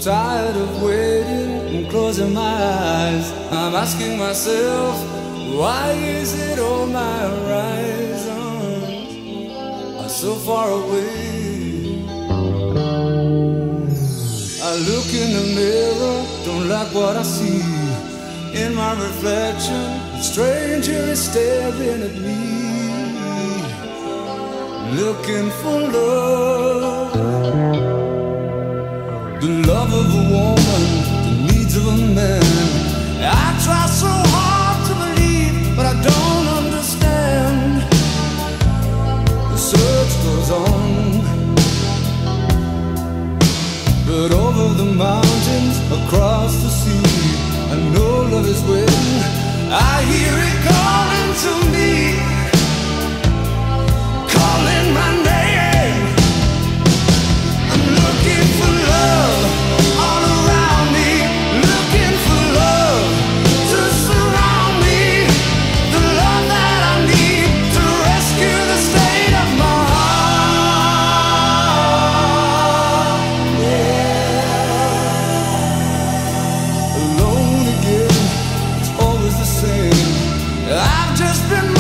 tired of waiting and closing my eyes. I'm asking myself, why is it all my horizons are so far away? I look in the mirror, don't like what I see. In my reflection, a stranger is staring at me, looking for love. The love of a woman, the needs of a man. I try so hard to believe, but I don't understand. The search goes on, but over the mountains, across the sea, I know love is waiting. I hear it calling to me, calling my name. I'm looking for love all around me, looking for love to surround me, the love that I need to rescue the state of my heart. Yeah. Alone again, it's always the same. I've just been